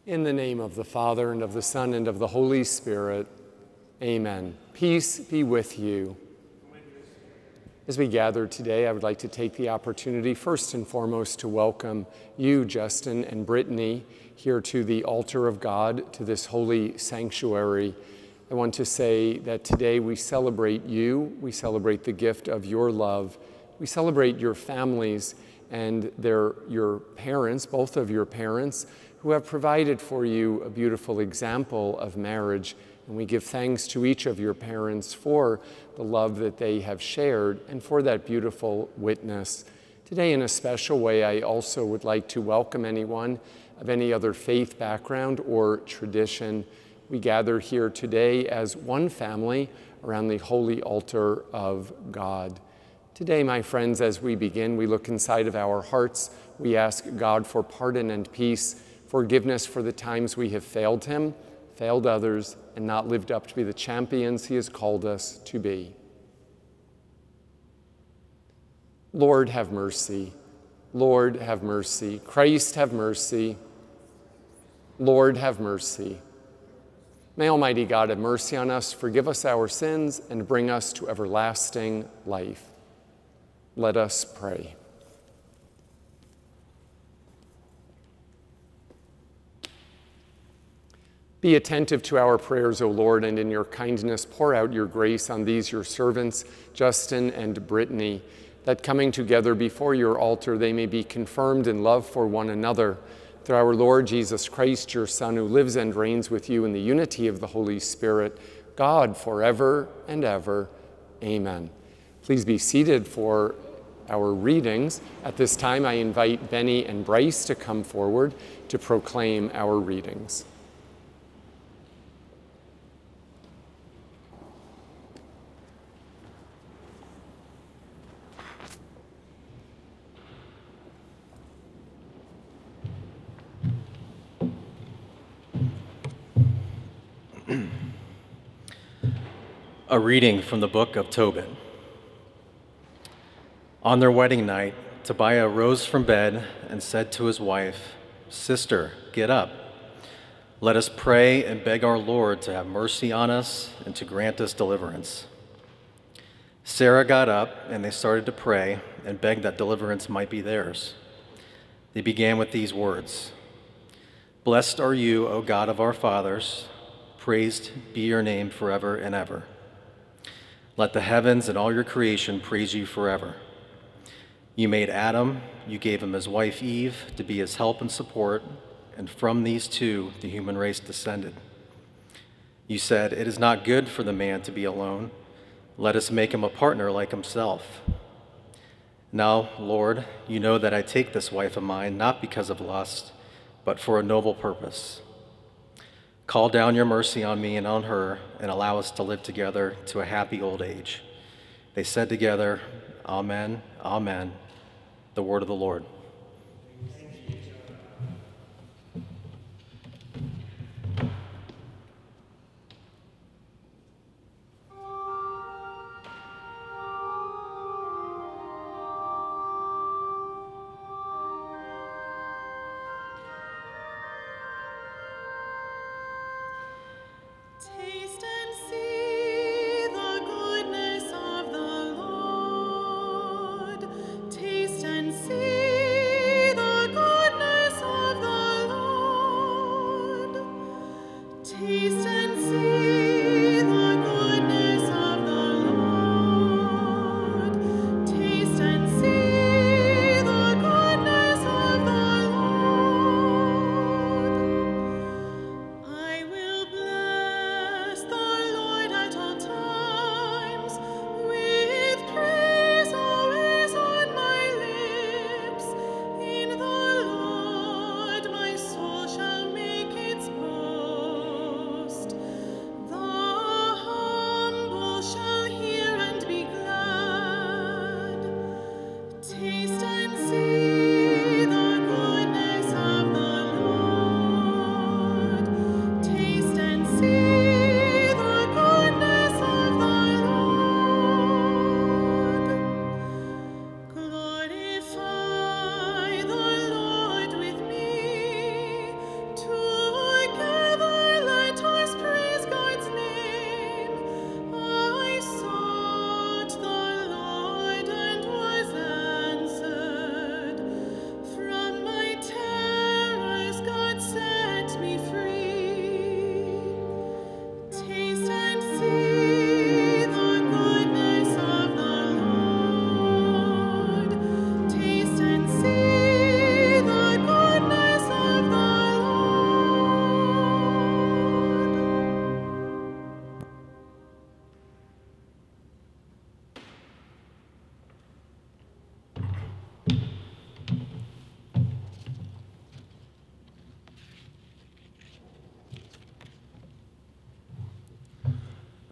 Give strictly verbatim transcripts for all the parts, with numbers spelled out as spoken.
In the name of the Father, and of the Son, and of the Holy Spirit, amen. Peace be with you. As we gather today, I would like to take the opportunity first and foremost to welcome you, Justin and Brittany, here to the altar of God, to this holy sanctuary. I want to say that today we celebrate you, we celebrate the gift of your love, we celebrate your families and their, your parents, both of your parents, who have provided for you a beautiful example of marriage. And we give thanks to each of your parents for the love that they have shared and for that beautiful witness. Today, in a special way, I also would like to welcome anyone of any other faith background or tradition. We gather here today as one family around the holy altar of God. Today, my friends, as we begin, we look inside of our hearts. We ask God for pardon and peace, forgiveness for the times we have failed him, failed others, and not lived up to be the champions he has called us to be. Lord, have mercy. Lord, have mercy. Christ, have mercy. Lord, have mercy. May Almighty God have mercy on us, forgive us our sins, and bring us to everlasting life. Let us pray. Be attentive to our prayers, O Lord, and in your kindness pour out your grace on these your servants, Justin and Brittany, that coming together before your altar they may be confirmed in love for one another. Through our Lord Jesus Christ, your Son, who lives and reigns with you in the unity of the Holy Spirit, God, forever and ever. Amen. Please be seated for our readings. At this time, I invite Benny and Bryce to come forward to proclaim our readings. A reading from the book of Tobit. On their wedding night, Tobiah rose from bed and said to his wife, "Sister, get up. Let us pray and beg our Lord to have mercy on us and to grant us deliverance." Sarah got up and they started to pray and begged that deliverance might be theirs. They began with these words, "Blessed are you, O God of our fathers. Praised be your name forever and ever. Let the heavens and all your creation praise you forever. You made Adam, you gave him his wife Eve to be his help and support, and from these two the human race descended. You said, it is not good for the man to be alone. Let us make him a partner like himself. Now, Lord, you know that I take this wife of mine not because of lust, but for a noble purpose. Call down your mercy on me and on her, and allow us to live together to a happy old age." They said together, Amen, Amen. The word of the Lord. Taste and see the goodness of the Lord. Taste and see the goodness of the Lord. Taste and see the goodness of the Lord. Taste and see the goodness of the Lord. I will bless the Lord at all times, with praise always on my lips. In the Lord my soul shall make its boast.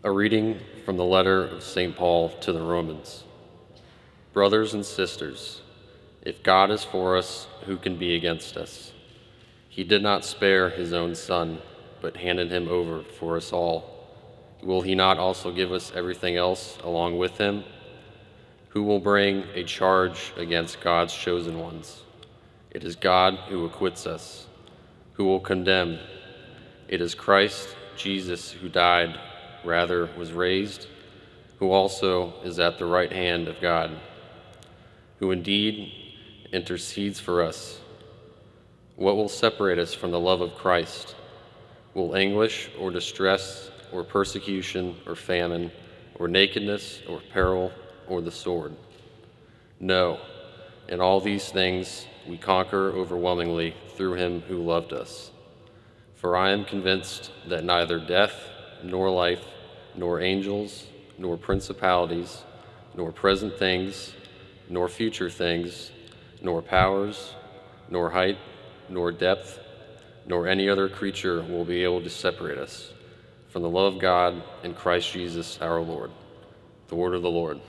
A reading from the letter of Saint Paul to the Romans. Brothers and sisters, if God is for us, who can be against us? He did not spare his own son, but handed him over for us all. Will he not also give us everything else along with him? Who will bring a charge against God's chosen ones? It is God who acquits us. Who will condemn? It is Christ Jesus who died, rather was raised, who also is at the right hand of God, who indeed intercedes for us. What will separate us from the love of Christ? Will anguish or distress or persecution or famine or nakedness or peril or the sword? No, in all these things we conquer overwhelmingly through him who loved us. For I am convinced that neither death nor life, nor angels, nor principalities, nor present things, nor future things, nor powers, nor height, nor depth, nor any other creature will be able to separate us from the love of God in Christ Jesus our Lord. The word of the Lord.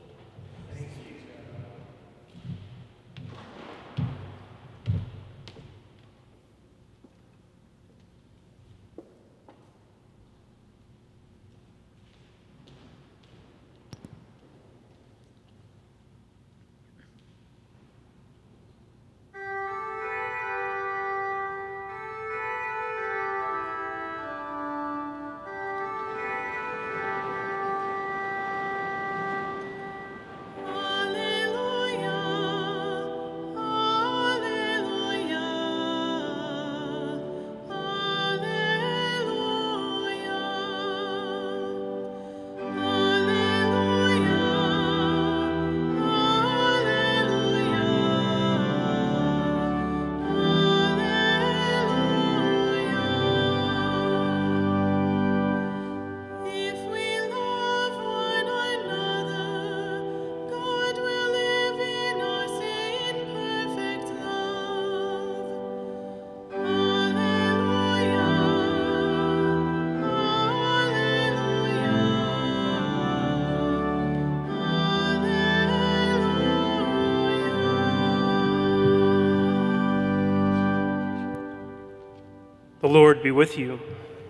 The Lord be with you.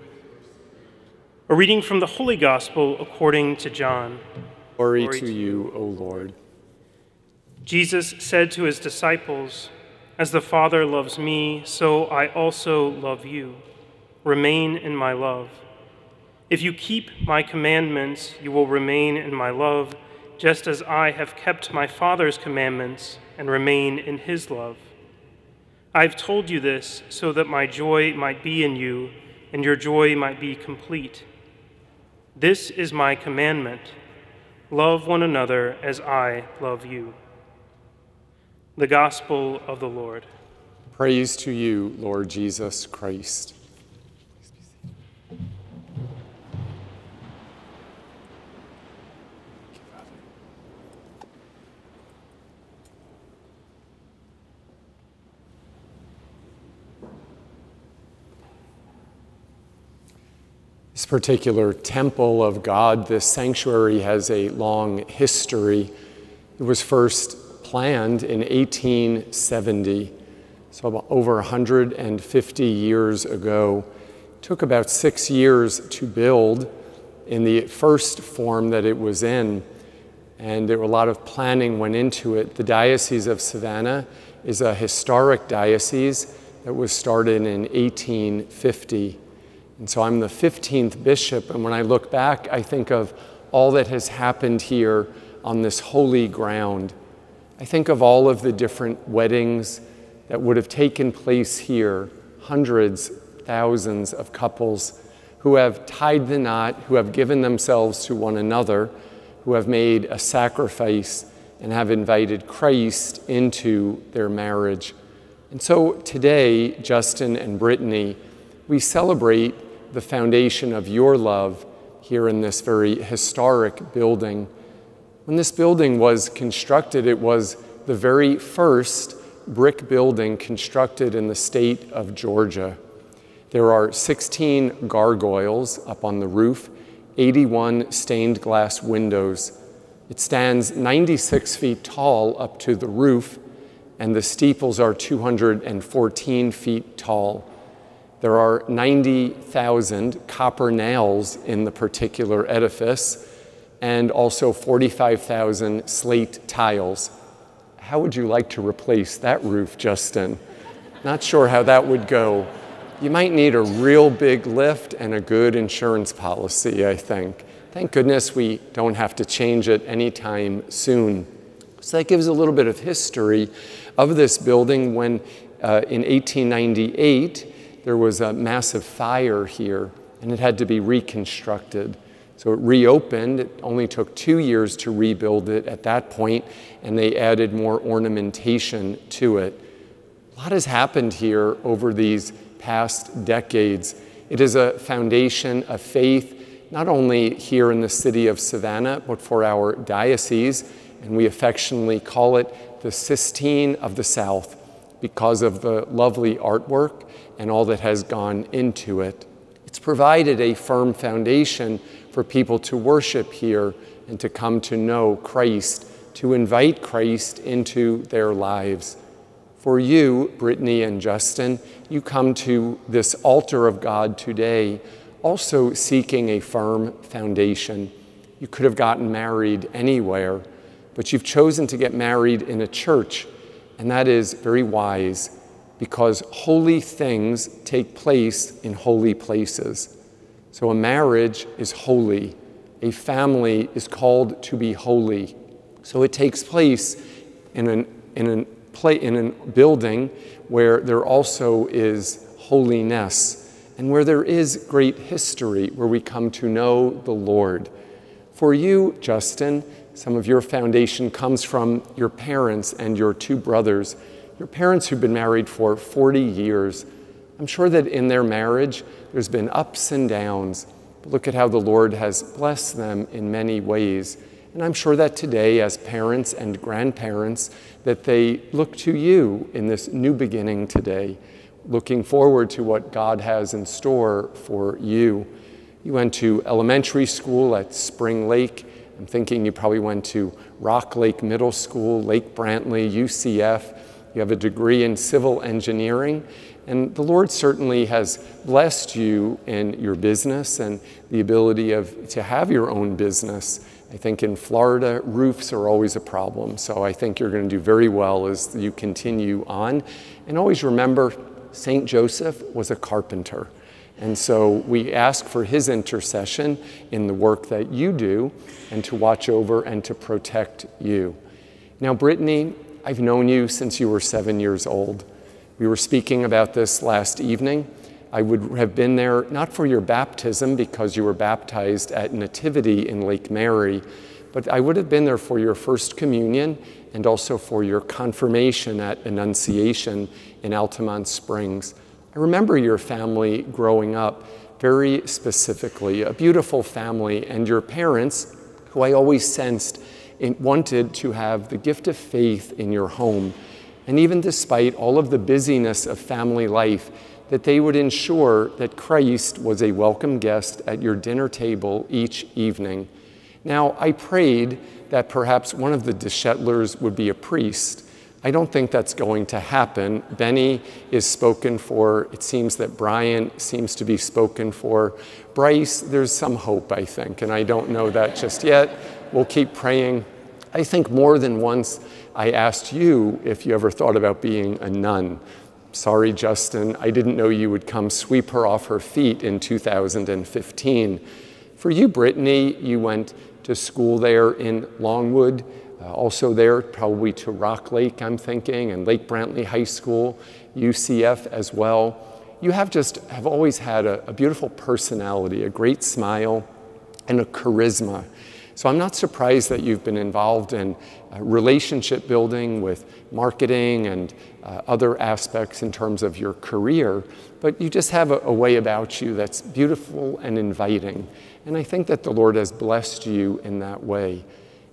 A reading from the Holy Gospel according to John. Glory, Glory to you, O Lord. Jesus said to his disciples, "As the Father loves me, so I also love you. Remain in my love. If you keep my commandments, you will remain in my love, just as I have kept my Father's commandments and remain in his love. I've told you this so that my joy might be in you and your joy might be complete. This is my commandment: love one another as I love you." The Gospel of the Lord. Praise to you, Lord Jesus Christ. This particular temple of God, this sanctuary, has a long history. It was first planned in eighteen seventy, so about over one hundred fifty years ago. It took about six years to build in the first form that it was in, and there were a lot of planning went into it. The Diocese of Savannah is a historic diocese that was started in eighteen fifty. And so I'm the fifteenth bishop, and when I look back, I think of all that has happened here on this holy ground. I think of all of the different weddings that would have taken place here, hundreds, thousands of couples who have tied the knot, who have given themselves to one another, who have made a sacrifice and have invited Christ into their marriage. And so today, Justin and Brittany, we celebrate the foundation of your love here in this very historic building. When this building was constructed, it was the very first brick building constructed in the state of Georgia. There are sixteen gargoyles up on the roof, eighty-one stained glass windows. It stands ninety-six feet tall up to the roof, and the steeples are two hundred fourteen feet tall. There are ninety thousand copper nails in the particular edifice, and also forty-five thousand slate tiles. How would you like to replace that roof, Justin? Not sure how that would go. You might need a real big lift and a good insurance policy, I think. Thank goodness we don't have to change it anytime soon. So that gives a little bit of history of this building. When uh, in eighteen ninety-eight, there was a massive fire here, and it had to be reconstructed. So it reopened. It only took two years to rebuild it at that point, and they added more ornamentation to it. A lot has happened here over these past decades. It is a foundation of faith, not only here in the city of Savannah, but for our diocese, and we affectionately call it the Sistine of the South because of the lovely artwork and all that has gone into it. It's provided a firm foundation for people to worship here and to come to know Christ, to invite Christ into their lives. For you, Brittany and Justin, you come to this altar of God today also seeking a firm foundation. You could have gotten married anywhere, but you've chosen to get married in a church, and that is very wise because holy things take place in holy places. So a marriage is holy. A family is called to be holy. So it takes place in an, in an, play, in a building where there also is holiness and where there is great history, where we come to know the Lord. For you, Justin, some of your foundation comes from your parents and your two brothers, your parents who've been married for forty years. I'm sure that in their marriage, there's been ups and downs, but look at how the Lord has blessed them in many ways. And I'm sure that today, as parents and grandparents, that they look to you in this new beginning today, looking forward to what God has in store for you. You went to elementary school at Spring Lake. I'm thinking you probably went to Rock Lake Middle School, Lake Brantley, U C F. You have a degree in civil engineering. And the Lord certainly has blessed you in your business and the ability of, to have your own business. I think in Florida, roofs are always a problem. So I think you're going to do very well as you continue on. And always remember, Saint Joseph was a carpenter. And so we ask for his intercession in the work that you do and to watch over and to protect you. Now, Brittany, I've known you since you were seven years old. We were speaking about this last evening. I would have been there not for your baptism because you were baptized at Nativity in Lake Mary, but I would have been there for your first communion and also for your confirmation at Annunciation in Altamont Springs. I remember your family growing up very specifically, a beautiful family, and your parents, who I always sensed wanted to have the gift of faith in your home. And even despite all of the busyness of family life, that they would ensure that Christ was a welcome guest at your dinner table each evening. Now, I prayed that perhaps one of the DeShetlers would be a priest. I don't think that's going to happen. Benny is spoken for. It seems that Brian seems to be spoken for. Bryce, there's some hope, I think, and I don't know that just yet. We'll keep praying. I think more than once I asked you if you ever thought about being a nun. Sorry, Justin, I didn't know you would come sweep her off her feet in two thousand fifteen. For you, Brittany, you went to school there in Longwood, uh, also there probably to Rock Lake, I'm thinking, and Lake Brantley High School, U C F as well. You have just have always had a, a beautiful personality, a great smile, and a charisma. So I'm not surprised that you've been involved in uh, relationship building with marketing and uh, other aspects in terms of your career, but you just have a, a way about you that's beautiful and inviting. And I think that the Lord has blessed you in that way.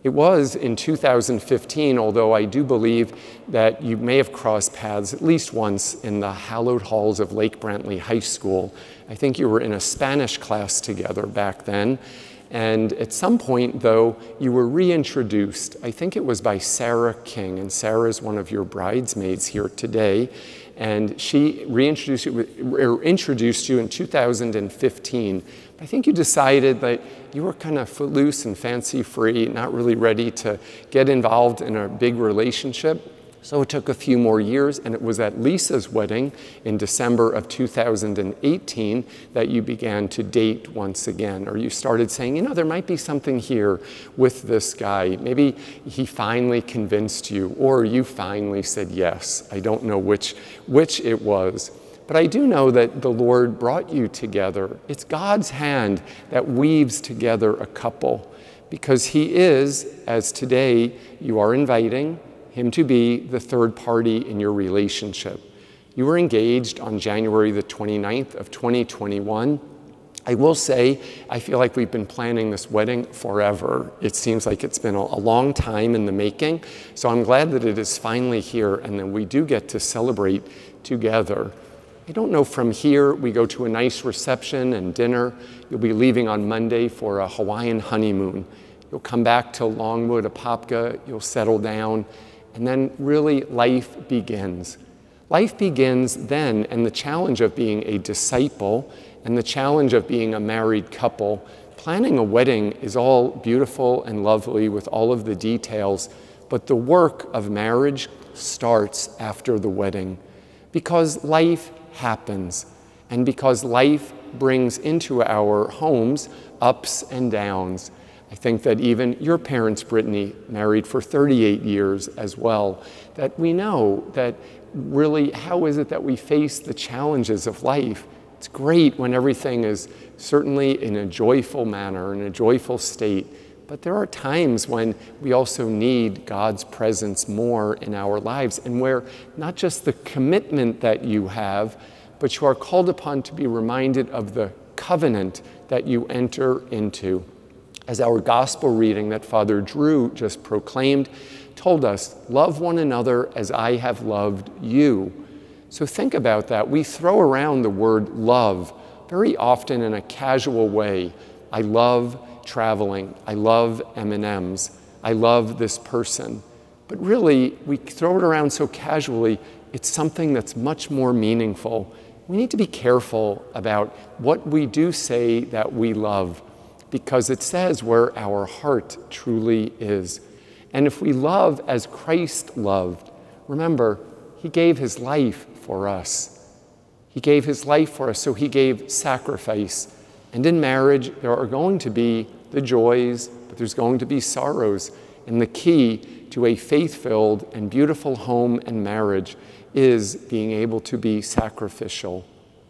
It was in two thousand fifteen, although I do believe that you may have crossed paths at least once in the hallowed halls of Lake Brantley High School. I think you were in a Spanish class together back then. And at some point, though, you were reintroduced. I think it was by Sarah King, and Sarah is one of your bridesmaids here today. And she reintroduced you, or introduced you in two thousand fifteen. I think you decided that you were kind of footloose and fancy-free, not really ready to get involved in a big relationship. So it took a few more years, and it was at Lisa's wedding in December of two thousand eighteen that you began to date once again, or you started saying, you know, there might be something here with this guy. Maybe he finally convinced you, or you finally said yes. I don't know which, which it was. But I do know that the Lord brought you together. It's God's hand that weaves together a couple, because he is, as today you are inviting him to be the third party in your relationship. You were engaged on January the twenty-ninth of twenty twenty-one. I will say, I feel like we've been planning this wedding forever. It seems like it's been a, a long time in the making. So I'm glad that it is finally here, and then we do get to celebrate together. I don't know, from here, we go to a nice reception and dinner. You'll be leaving on Monday for a Hawaiian honeymoon. You'll come back to Longwood, Apopka, you'll settle down, and then really life begins. Life begins then, and the challenge of being a disciple and the challenge of being a married couple. Planning a wedding is all beautiful and lovely with all of the details, but the work of marriage starts after the wedding, because life happens, and because life brings into our homes ups and downs. I think that even your parents, Brittany, married for thirty-eight years as well, that we know that really, how is it that we face the challenges of life? It's great when everything is certainly in a joyful manner, in a joyful state, but there are times when we also need God's presence more in our lives, and where not just the commitment that you have, but you are called upon to be reminded of the covenant that you enter into. As our gospel reading that Father Drew just proclaimed told us, love one another as I have loved you. So think about that. We throw around the word love very often in a casual way. I love traveling. I love M and M's. I love this person. But really, we throw it around so casually, it's something that's much more meaningful. We need to be careful about what we do say that we love, because it says where our heart truly is. And if we love as Christ loved, remember, he gave his life for us. He gave his life for us, so he gave sacrifice. And in marriage, there are going to be the joys, but there's going to be sorrows. And the key to a faith-filled and beautiful home and marriage is being able to be sacrificial.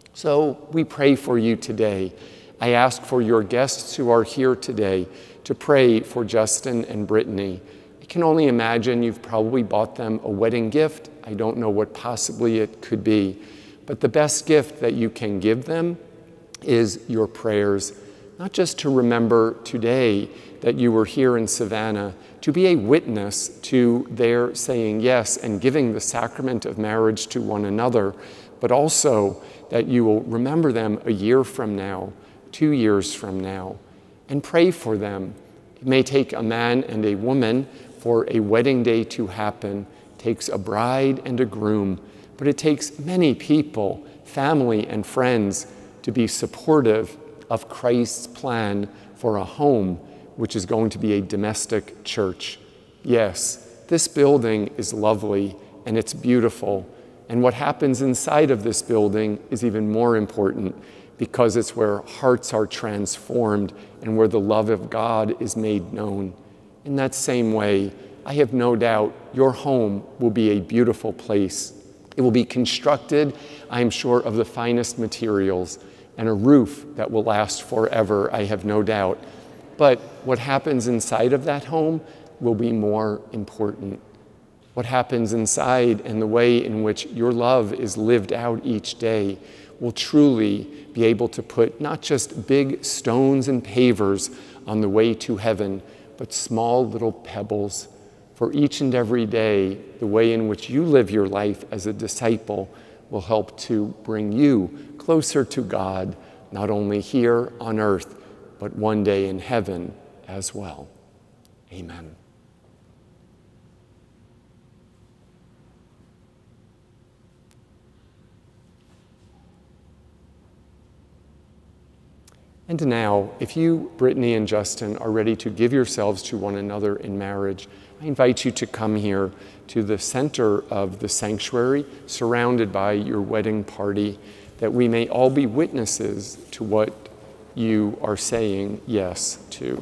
So we pray for you today. I ask for your guests who are here today to pray for Justin and Brittany. I can only imagine you've probably bought them a wedding gift. I don't know what possibly it could be. But the best gift that you can give them is your prayers, not just to remember today that you were here in Savannah, to be a witness to their saying yes and giving the sacrament of marriage to one another, but also that you will remember them a year from now, two years from now, and pray for them. It may take a man and a woman for a wedding day to happen. It takes a bride and a groom, but it takes many people, family and friends, to be supportive of Christ's plan for a home, which is going to be a domestic church. Yes, this building is lovely and it's beautiful, and what happens inside of this building is even more important, because it's where hearts are transformed and where the love of God is made known. In that same way, I have no doubt your home will be a beautiful place. It will be constructed, I am sure, of the finest materials, and a roof that will last forever, I have no doubt. But what happens inside of that home will be more important. What happens inside and the way in which your love is lived out each day will truly be able to put not just big stones and pavers on the way to heaven, but small little pebbles. For each and every day, the way in which you live your life as a disciple will help to bring you closer to God, not only here on earth, but one day in heaven as well. Amen. And now, if you, Brittany and Justin, are ready to give yourselves to one another in marriage, I invite you to come here to the center of the sanctuary, surrounded by your wedding party, that we may all be witnesses to what you are saying yes to.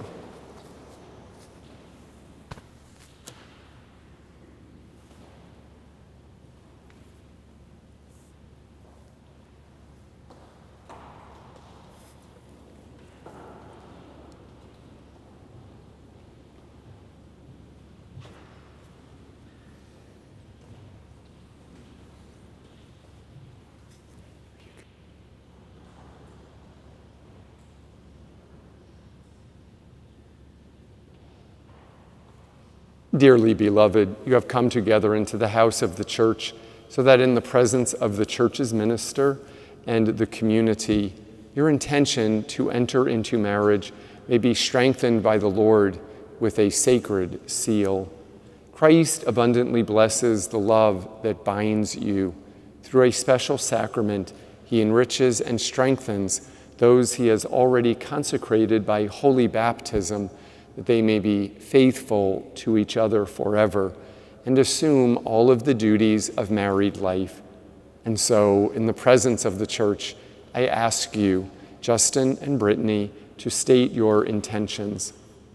Dearly beloved, you have come together into the house of the church so that in the presence of the church's minister and the community, your intention to enter into marriage may be strengthened by the Lord with a sacred seal. Christ abundantly blesses the love that binds you. Through a special sacrament, he enriches and strengthens those he has already consecrated by holy baptism, that they may be faithful to each other forever and assume all of the duties of married life. And so, in the presence of the church, I ask you, Justin and Brittany, to state your intentions.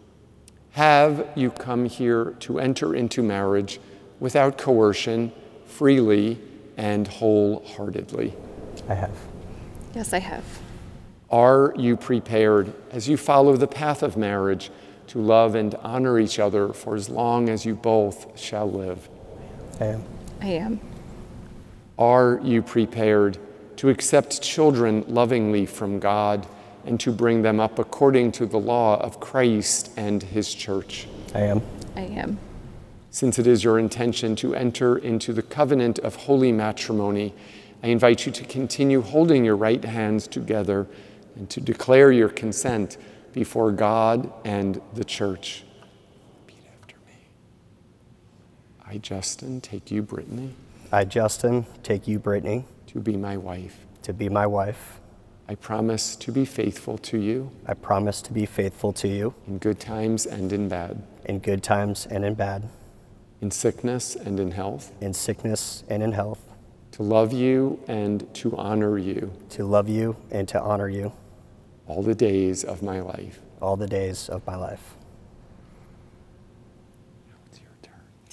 Have you come here to enter into marriage without coercion, freely and wholeheartedly? I have. Yes, I have. Are you prepared, as you follow the path of marriage, to love and honor each other for as long as you both shall live? I am. I am. Are you prepared to accept children lovingly from God and to bring them up according to the law of Christ and his church? I am. I am. Since it is your intention to enter into the covenant of holy matrimony, I invite you to continue holding your right hands together and to declare your consent before God and the church. Repeat after me. I, Justin, take you, Brittany, I, Justin, take you, Brittany, to be my wife. to be my wife. I promise to be faithful to you I promise to be faithful to you in good times and in bad, in good times and in bad, in sickness and in health, in sickness and in health, to love you and to honor you to love you and to honor you all the days of my life. all the days of my life. Now it's your turn.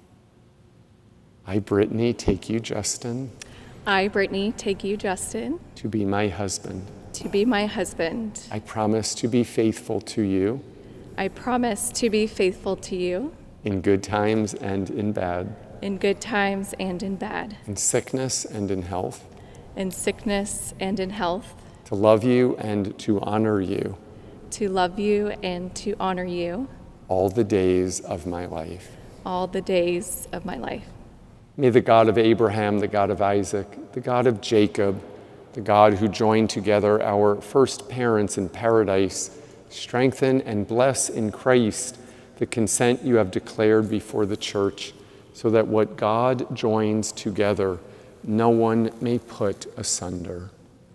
I, Brittany, take you, Justin, I, Brittany, take you, Justin, to be my husband. to be my husband. I promise to be faithful to you I promise to be faithful to you in good times and in bad, in good times and in bad, in sickness and in health, in sickness and in health, to love you and to honor you to love you and to honor you all the days of my life. all the days of my life. May the God of Abraham, the God of Isaac, the God of Jacob, the God who joined together our first parents in paradise, strengthen and bless in Christ the consent you have declared before the church, so that what God joins together, no one may put asunder.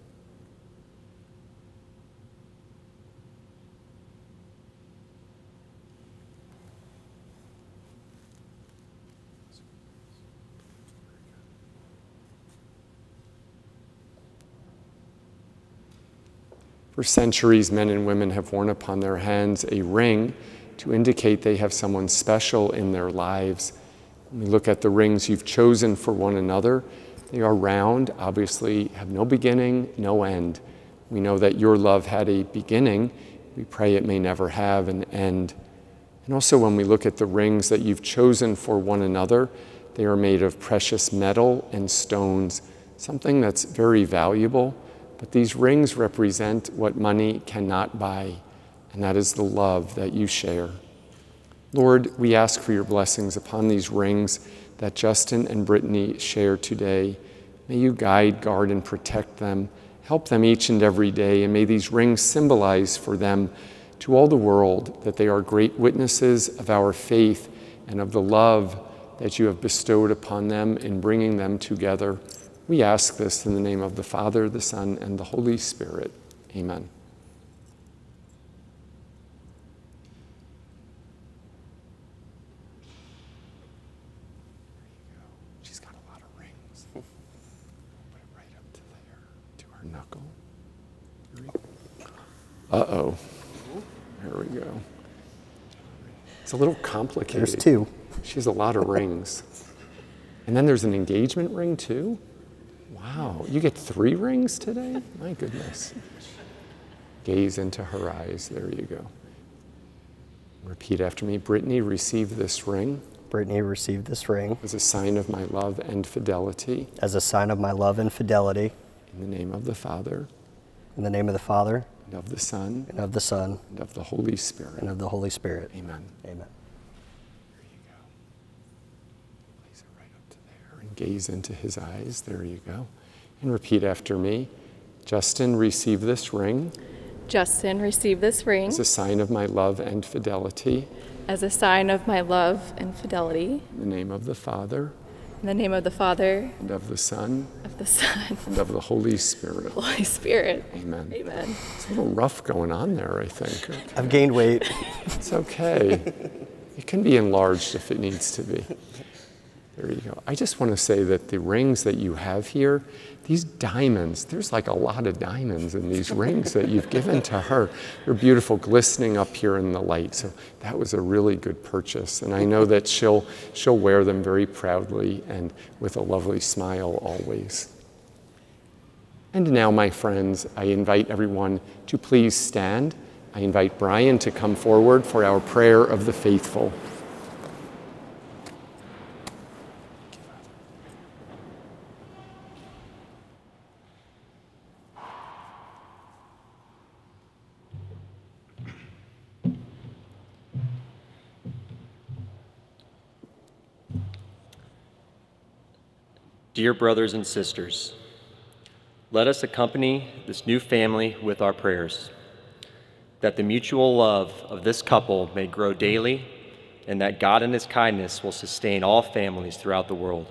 For centuries, men and women have worn upon their hands a ring to indicate they have someone special in their lives. When we look at the rings you've chosen for one another, they are round, obviously have no beginning, no end. We know that your love had a beginning. We pray it may never have an end. And also when we look at the rings that you've chosen for one another, they are made of precious metal and stones, something that's very valuable. But these rings represent what money cannot buy, and that is the love that you share. Lord, we ask for your blessings upon these rings that Justin and Brittany share today. May you guide, guard, and protect them. Help them each and every day, and may these rings symbolize for them to all the world that they are great witnesses of our faith and of the love that you have bestowed upon them in bringing them together. We ask this in the name of the Father, the Son, and the Holy Spirit. Amen. She's got a lot of rings. Put it right up to there, to her knuckle. Uh-oh. There we go. It's a little complicated. There's two. She has a lot of rings. And then there's an engagement ring too? Wow, you get three rings today? My goodness. Gaze into her eyes. There you go. Repeat after me. Brittany, receive this ring. Brittany, receive this ring as a sign of my love and fidelity. as a sign of my love and fidelity. In the name of the Father. In the name of the Father. And of the Son. And of the Son. And of the Holy Spirit. And of the Holy Spirit. Amen. Amen. There you go. Place it right up to there and gaze into his eyes. There you go. And repeat after me. Justin, receive this ring. Justin, receive this ring as a sign of my love and fidelity. as a sign of my love and fidelity. In the name of the Father. In the name of the Father. And of the Son. Of the Son. And of the Holy Spirit. Holy Spirit. Amen. Amen. It's a little rough going on there, I think. Okay. I've gained weight. It's okay. It can be enlarged if it needs to be. There you go. I just want to say that the rings that you have here, these diamonds, there's like a lot of diamonds in these rings that you've given to her. They're beautiful, glistening up here in the light. So that was a really good purchase. And I know that she'll, she'll wear them very proudly and with a lovely smile always. And now, my friends, I invite everyone to please stand. I invite Brian to come forward for our prayer of the faithful. Dear brothers and sisters, let us accompany this new family with our prayers, that the mutual love of this couple may grow daily, and that God in his kindness will sustain all families throughout the world.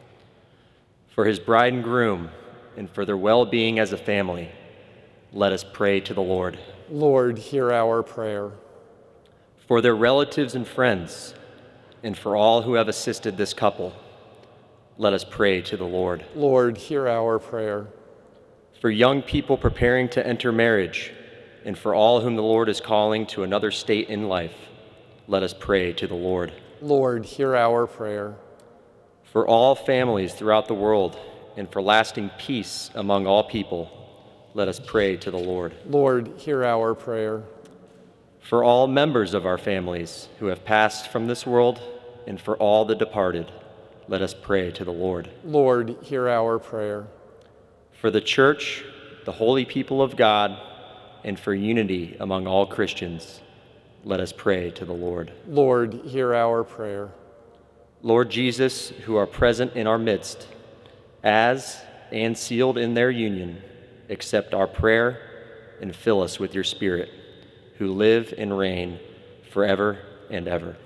For his bride and groom, and for their well-being as a family, let us pray to the Lord. Lord, hear our prayer. For their relatives and friends, and for all who have assisted this couple, let us pray to the Lord. Lord, hear our prayer. For young people preparing to enter marriage, and for all whom the Lord is calling to another state in life, let us pray to the Lord. Lord, hear our prayer. For all families throughout the world, and for lasting peace among all people, let us pray to the Lord. Lord, hear our prayer. For all members of our families who have passed from this world, and for all the departed, let us pray to the Lord. Lord, hear our prayer. For the church, the holy people of God, and for unity among all Christians, let us pray to the Lord. Lord, hear our prayer. Lord Jesus, who are present in our midst, as and sealed in their union, accept our prayer and fill us with your Spirit, who live and reign forever and ever.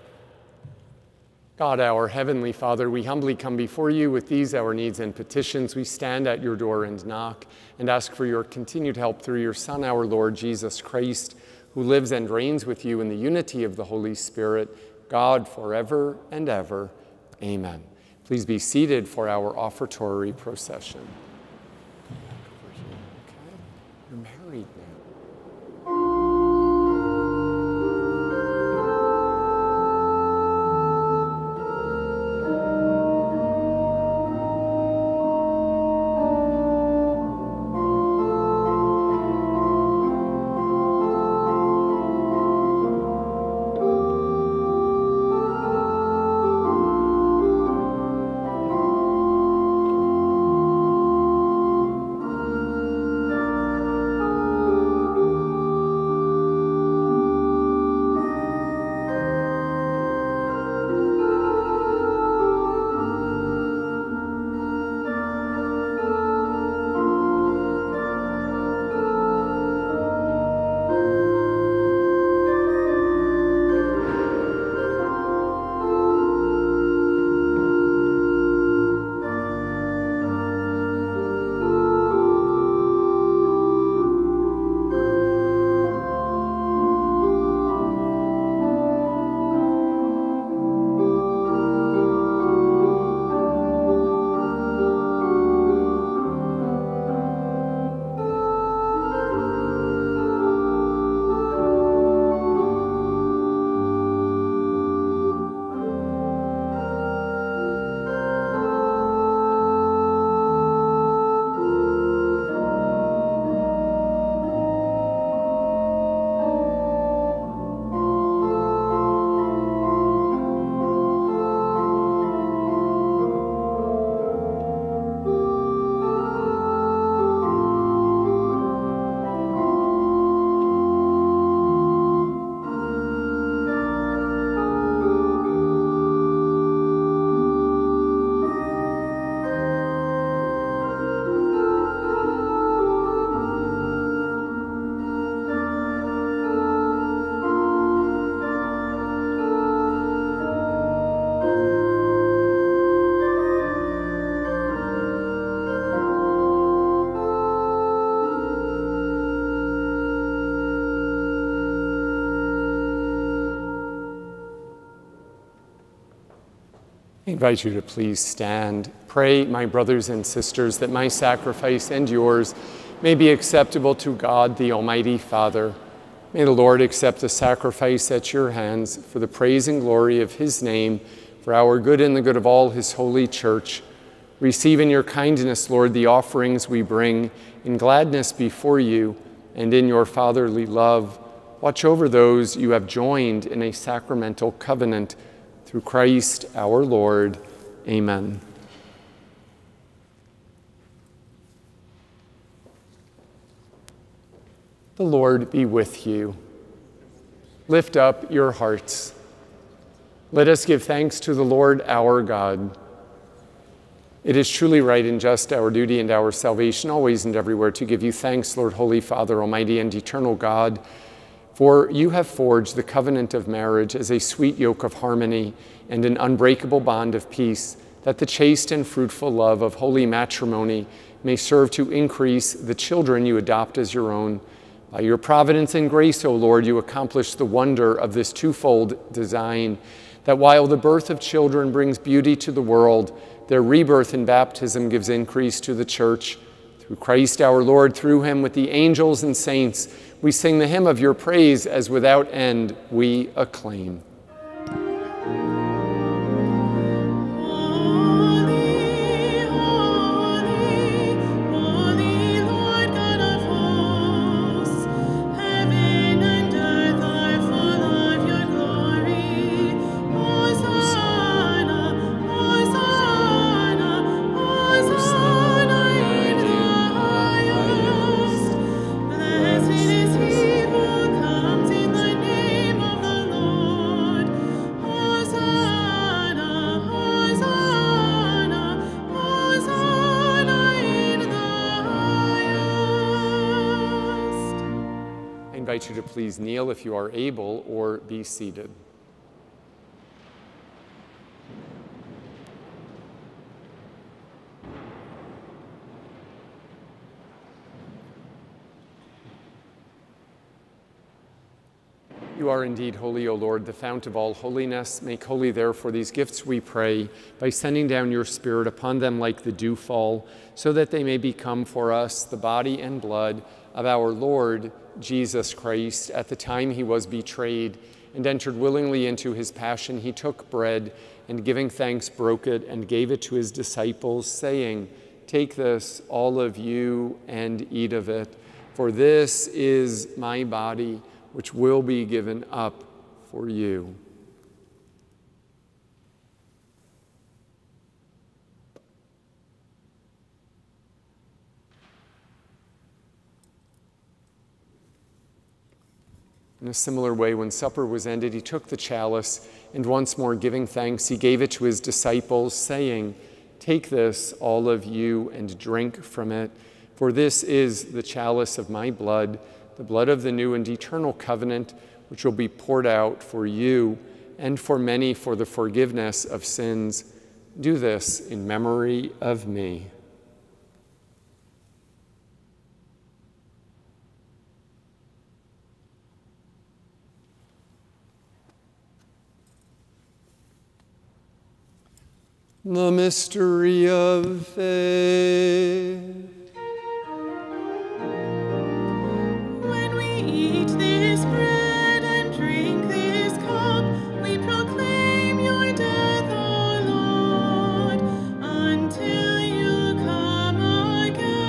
God, our Heavenly Father, we humbly come before you with these our needs and petitions. We stand at your door and knock and ask for your continued help through your Son, our Lord Jesus Christ, who lives and reigns with you in the unity of the Holy Spirit, God, forever and ever. Amen. Please be seated for our offertory procession. Okay, you're married now. I invite you to please stand. Pray, my brothers and sisters, that my sacrifice and yours may be acceptable to God, the Almighty Father. May the Lord accept the sacrifice at your hands for the praise and glory of his name, for our good and the good of all his holy church. Receive in your kindness, Lord, the offerings we bring in gladness before you, and in your fatherly love, watch over those you have joined in a sacramental covenant. Through Christ our Lord. Amen. The Lord be with you. Lift up your hearts. Let us give thanks to the Lord our God. It is truly right and just, our duty and our salvation, always and everywhere, to give you thanks, Lord, Holy Father, Almighty and eternal God, for you have forged the covenant of marriage as a sweet yoke of harmony and an unbreakable bond of peace, that the chaste and fruitful love of holy matrimony may serve to increase the children you adopt as your own. By your providence and grace, O Lord, you accomplish the wonder of this twofold design, that while the birth of children brings beauty to the world, their rebirth in baptism gives increase to the church. Through Christ our Lord, through him, with the angels and saints, we sing the hymn of your praise as without end we acclaim. I invite you to please kneel if you are able, or be seated. You are indeed holy, O Lord, the fount of all holiness. Make holy, therefore, these gifts, we pray, by sending down your Spirit upon them like the dewfall, so that they may become for us the body and blood of our Lord Jesus Christ. At the time he was betrayed and entered willingly into his passion, he took bread and, giving thanks, broke it and gave it to his disciples, saying, "Take this, all of you, and eat of it, for this is my body, which will be given up for you." In a similar way, when supper was ended, he took the chalice, and once more giving thanks, he gave it to his disciples, saying, "Take this, all of you, and drink from it, for this is the chalice of my blood, the blood of the new and eternal covenant, which will be poured out for you and for many for the forgiveness of sins. Do this in memory of me." The mystery of faith. When we eat this bread and drink this cup, we proclaim your death, O Lord, until you come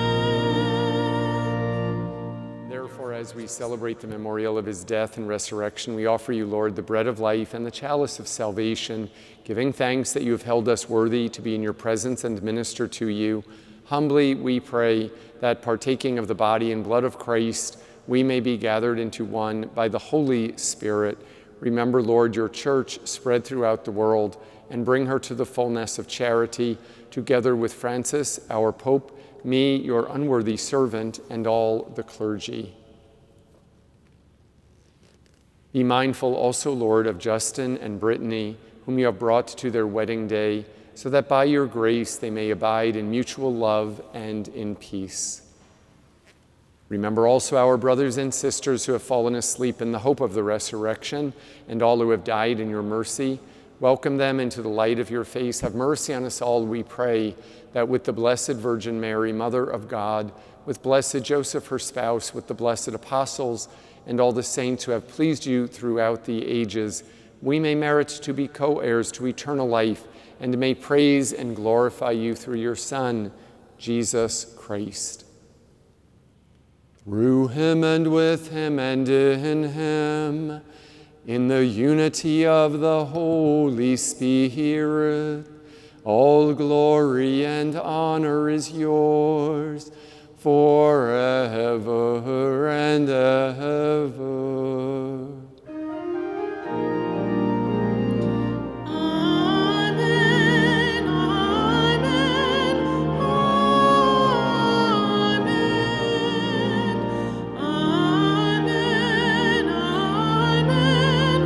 again. Therefore, as we celebrate the memorial of his death and resurrection, we offer you, Lord, the bread of life and the chalice of salvation, giving thanks that you have held us worthy to be in your presence and minister to you. Humbly we pray that, partaking of the body and blood of Christ, we may be gathered into one by the Holy Spirit. Remember, Lord, your church spread throughout the world, and bring her to the fullness of charity, together with Francis, our Pope, me, your unworthy servant, and all the clergy. Be mindful also, Lord, of Justin and Brittany, whom you have brought to their wedding day, so that by your grace they may abide in mutual love and in peace. Remember also our brothers and sisters who have fallen asleep in the hope of the resurrection, and all who have died in your mercy. Welcome them into the light of your face. Have mercy on us all, we pray, that with the Blessed Virgin Mary, Mother of God, with blessed Joseph, her spouse, with the blessed apostles, and all the saints who have pleased you throughout the ages, we may merit to be co-heirs to eternal life, and may praise and glorify you through your Son, Jesus Christ. Through him and with him and in him, in the unity of the Holy Spirit, all glory and honor is yours forever and ever. Amen, amen, amen, amen, amen,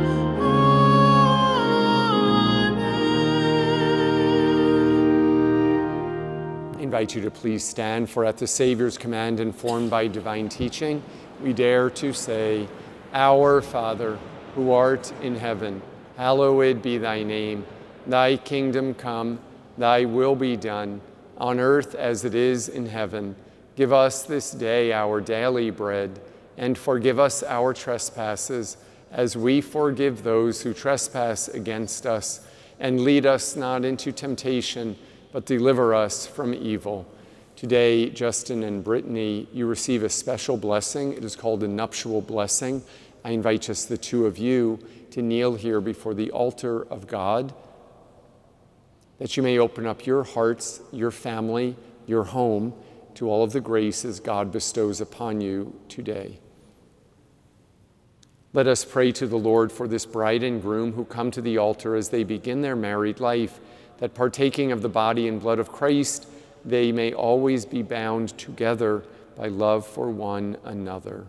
amen. I invite you to please stand, for at the Savior's command, informed by divine teaching, we dare to say, Our Father, who art in heaven, hallowed be thy name. Thy kingdom come, thy will be done, on earth as it is in heaven. Give us this day our daily bread, and forgive us our trespasses, as we forgive those who trespass against us. And lead us not into temptation, but deliver us from evil. Today, Justin and Brittany, you receive a special blessing. It is called a nuptial blessing. I invite just the two of you to kneel here before the altar of God, that you may open up your hearts, your family, your home, to all of the graces God bestows upon you today. Let us pray to the Lord for this bride and groom who come to the altar as they begin their married life, that partaking of the body and blood of Christ, they may always be bound together by love for one another.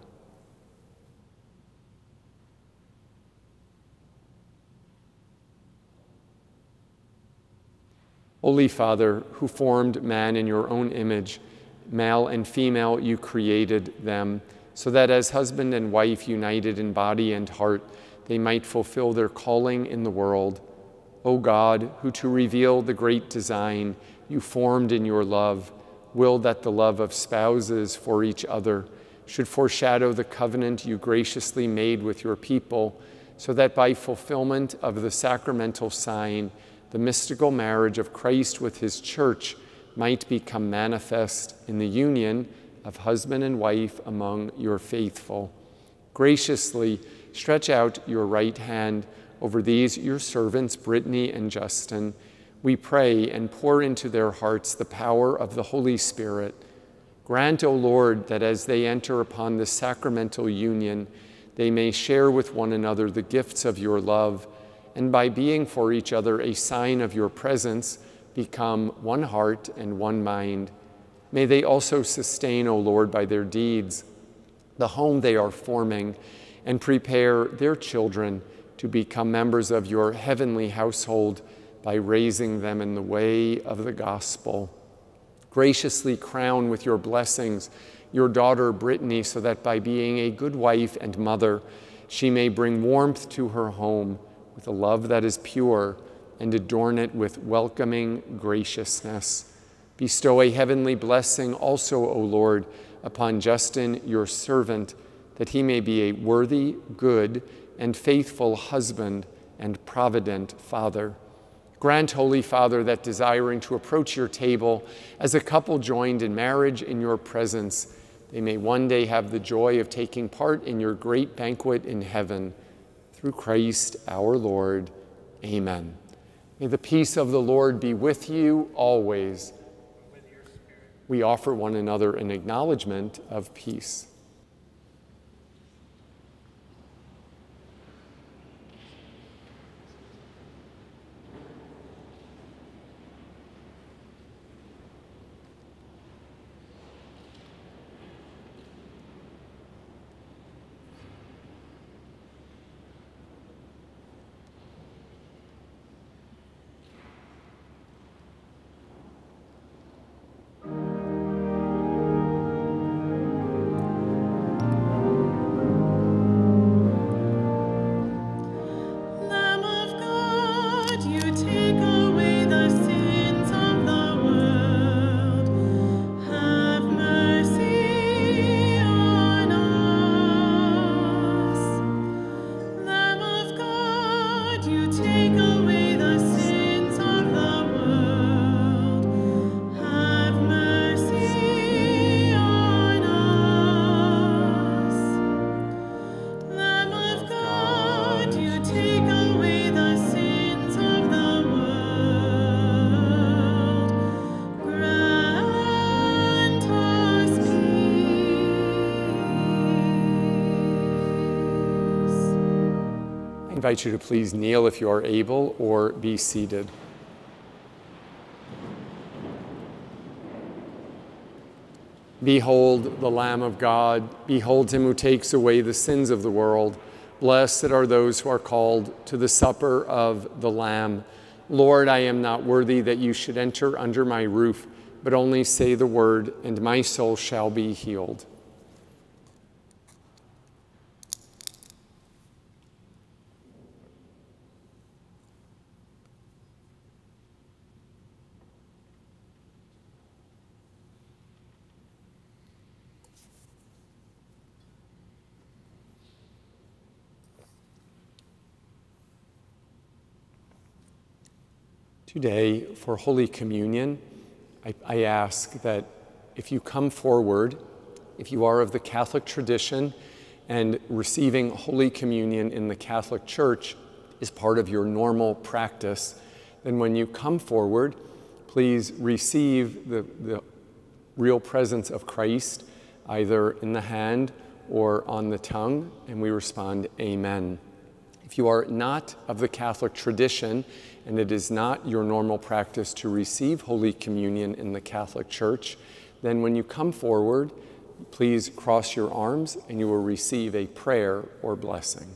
Holy Father, who formed man in your own image, male and female you created them, so that as husband and wife united in body and heart, they might fulfill their calling in the world. O God, who to reveal the great design you formed in your love, will that the love of spouses for each other should foreshadow the covenant you graciously made with your people, so that by fulfillment of the sacramental sign, the mystical marriage of Christ with his church might become manifest in the union of husband and wife among your faithful. Graciously stretch out your right hand over these your servants, Brittany and Justin. We pray, and pour into their hearts the power of the Holy Spirit. Grant, O Lord, that as they enter upon this sacramental union, they may share with one another the gifts of your love, and by being for each other a sign of your presence, become one heart and one mind. May they also sustain, O Lord, by their deeds, the home they are forming, and prepare their children to become members of your heavenly household by raising them in the way of the gospel. Graciously crown with your blessings your daughter Brittany, so that by being a good wife and mother, she may bring warmth to her home with a love that is pure, and adorn it with welcoming graciousness. Bestow a heavenly blessing also, O Lord, upon Justin, your servant, that he may be a worthy, good, and faithful husband and provident father. Grant, Holy Father, that desiring to approach your table as a couple joined in marriage in your presence, they may one day have the joy of taking part in your great banquet in heaven. Through Christ our Lord. Amen. May the peace of the Lord be with you always. We offer one another an acknowledgement of peace. invite you to please kneel if you are able or be seated. Behold the Lamb of God. Behold him who takes away the sins of the world. Blessed are those who are called to the supper of the Lamb. Lord, I am not worthy that you should enter under my roof, but only say the word, and my soul shall be healed. Today, for Holy Communion, I, I ask that if you come forward, if you are of the Catholic tradition and receiving Holy Communion in the Catholic Church is part of your normal practice, then when you come forward, please receive the, the real presence of Christ either in the hand or on the tongue, and we respond, Amen. If you are not of the Catholic tradition and it is not your normal practice to receive Holy Communion in the Catholic Church, then when you come forward, please cross your arms and you will receive a prayer or blessing.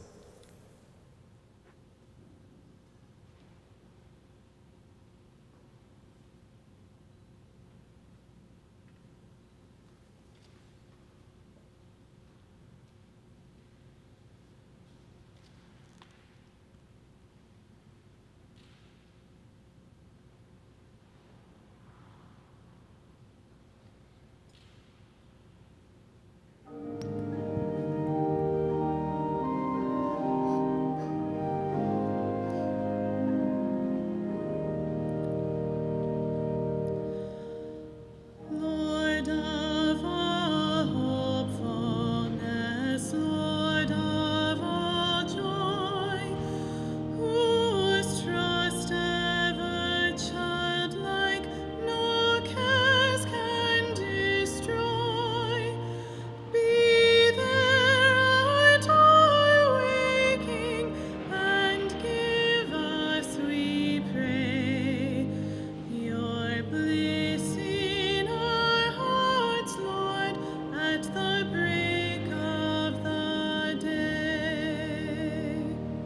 Lord of all hopefulness, Lord of all joy, whose trust ever childlike no cares can destroy, be there at our waking, and give us, we pray, your bliss in our hearts, Lord, at the break of the day.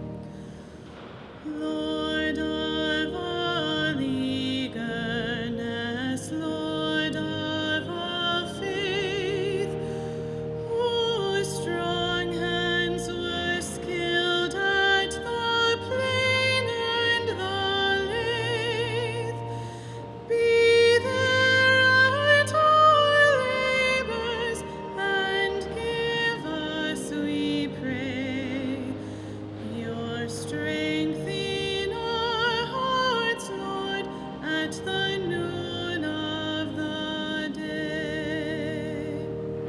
Lord of all eagerness, Lord of all faith, whose strong hands were skilled at the plane and the lathe, be there at our labors, and give us, we pray, your strength in our hearts, Lord, at the noon of the day.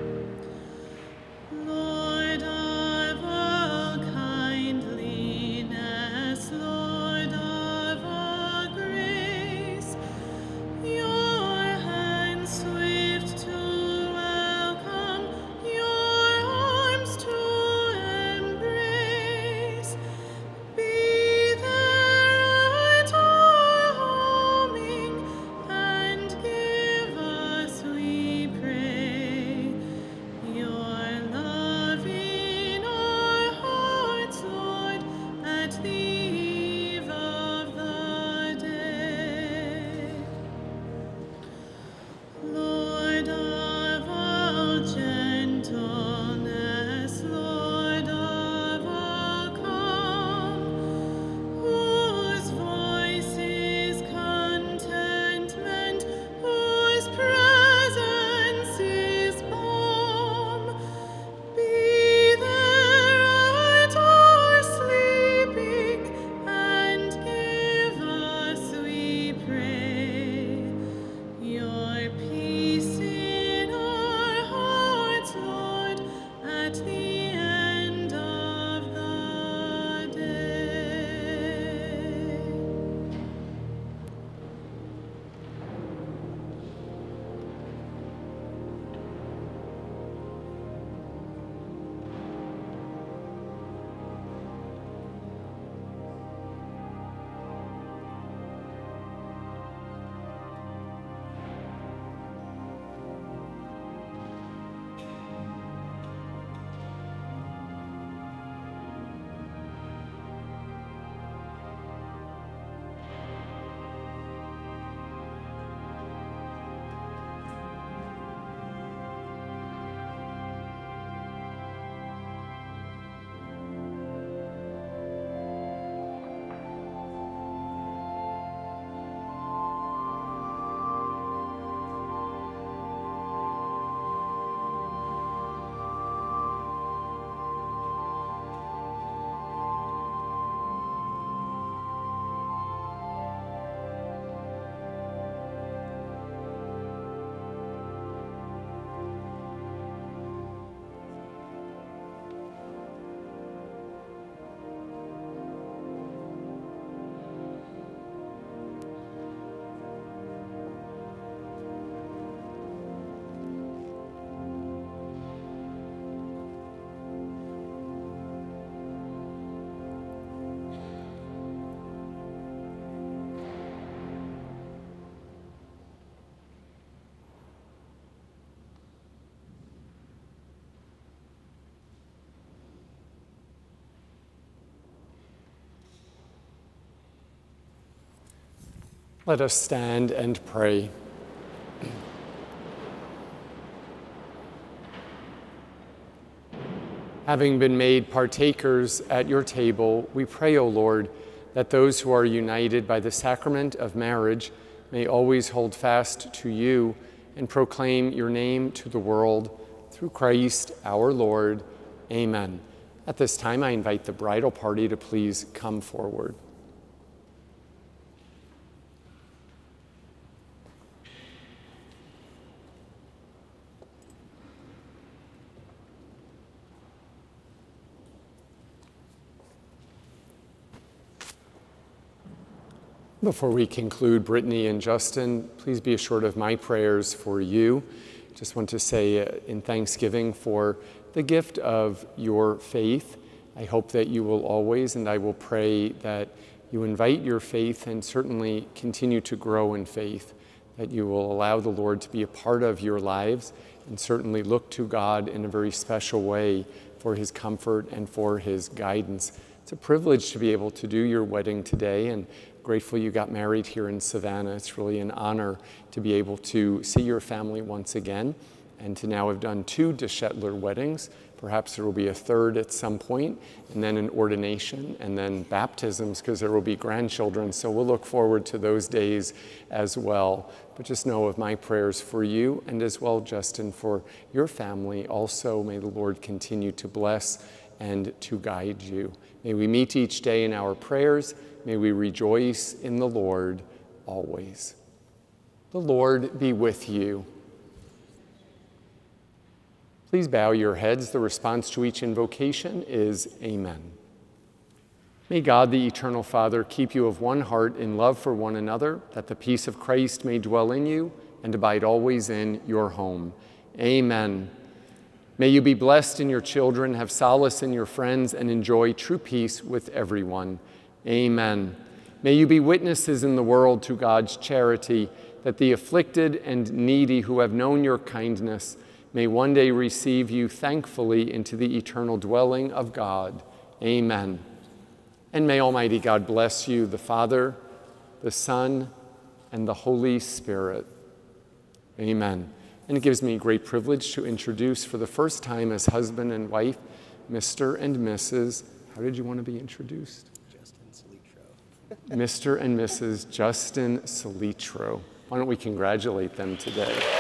Lord of all kindliness, Lord of all grace, your hands swift to welcome, your arms to embrace, be there at our homing, and give us, we pray, your love in our hearts, Lord, at the eve of the day. Lord of all gentleness, Lord of all calm, whose voice is contentment, whose presence is balm, be there at our sleeping, and give us, we pray, your peace in our hearts, Lord, at the end of the day. Let us stand and pray. Having been made partakers at your table, we pray, O Lord, that those who are united by the sacrament of marriage may always hold fast to you and proclaim your name to the world. Through Christ our Lord. Amen. At this time, I invite the bridal party to please come forward. Before we conclude, Brittany and Justin, please be assured of my prayers for you. Just want to say uh, in thanksgiving for the gift of your faith. I hope that you will always, and I will pray that you invite your faith and certainly continue to grow in faith, that you will allow the Lord to be a part of your lives and certainly look to God in a very special way for his comfort and for his guidance. It's a privilege to be able to do your wedding today, and grateful you got married here in Savannah. It's really an honor to be able to see your family once again and to now have done two DeShetler weddings. Perhaps there will be a third at some point, and then an ordination, and then baptisms, because there will be grandchildren. So we'll look forward to those days as well. But just know of my prayers for you, and as well, Justin, for your family. Also, may the Lord continue to bless and to guide you. May we meet each day in our prayers. May we rejoice in the Lord always. The Lord be with you. Please bow your heads. The response to each invocation is Amen. May God, the eternal Father, keep you of one heart in love for one another, that the peace of Christ may dwell in you and abide always in your home. Amen. May you be blessed in your children, have solace in your friends, and enjoy true peace with everyone. Amen. May you be witnesses in the world to God's charity, that the afflicted and needy who have known your kindness may one day receive you thankfully into the eternal dwelling of God. Amen. And may Almighty God bless you, the Father, the Son, and the Holy Spirit. Amen. And it gives me great privilege to introduce for the first time as husband and wife, Mister and Missus How did you want to be introduced? Mister and Missus Justin Solitro. Why don't we congratulate them today?